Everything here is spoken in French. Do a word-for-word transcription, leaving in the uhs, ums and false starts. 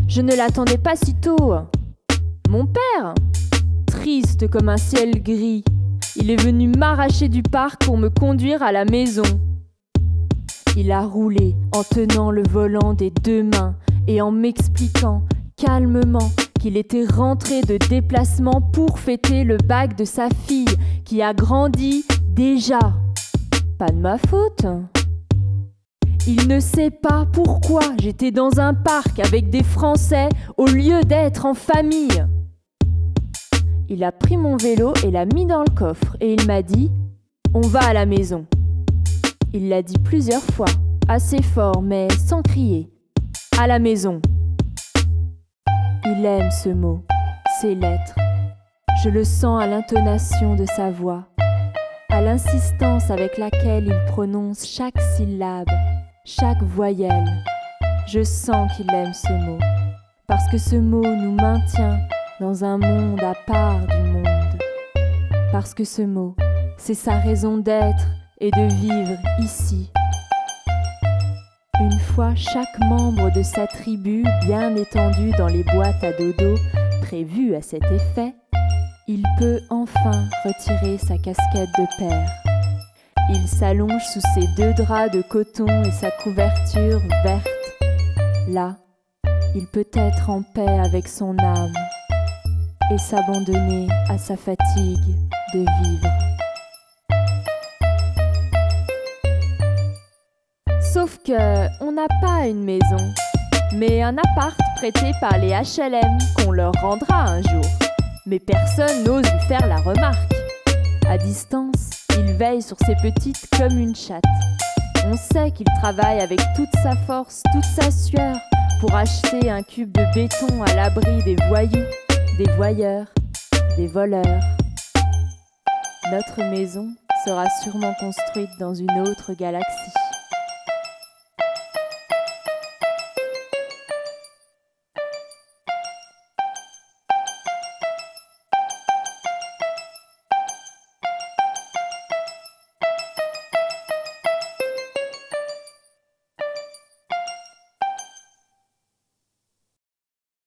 Je ne l'attendais pas si tôt. Mon père, triste comme un ciel gris, il est venu m'arracher du parc pour me conduire à la maison. Il a roulé en tenant le volant des deux mains et en m'expliquant calmement qu'il était rentré de déplacement pour fêter le bac de sa fille qui a grandi déjà. Pas de ma faute. Il ne sait pas pourquoi j'étais dans un parc avec des Français au lieu d'être en famille. Il a pris mon vélo et l'a mis dans le coffre et il m'a dit « On va à la maison ». Il l'a dit plusieurs fois, assez fort mais sans crier. « À la maison ». Il aime ce mot, ces lettres. Je le sens à l'intonation de sa voix, à l'insistance avec laquelle il prononce chaque syllabe, chaque voyelle. Je sens qu'il aime ce mot, parce que ce mot nous maintient dans un monde à part du monde. Parce que ce mot, c'est sa raison d'être et de vivre ici. Une fois chaque membre de sa tribu bien étendu dans les boîtes à dodo prévues à cet effet, il peut enfin retirer sa casquette de père. Il s'allonge sous ses deux draps de coton et sa couverture verte. Là, il peut être en paix avec son âme et s'abandonner à sa fatigue de vivre. Sauf que on n'a pas une maison, mais un appart prêté par les H L M qu'on leur rendra un jour. Mais personne n'ose lui faire la remarque. À distance, il veille sur ses petites comme une chatte. On sait qu'il travaille avec toute sa force, toute sa sueur pour acheter un cube de béton à l'abri des voyous, des voyeurs, des voleurs. Notre maison sera sûrement construite dans une autre galaxie.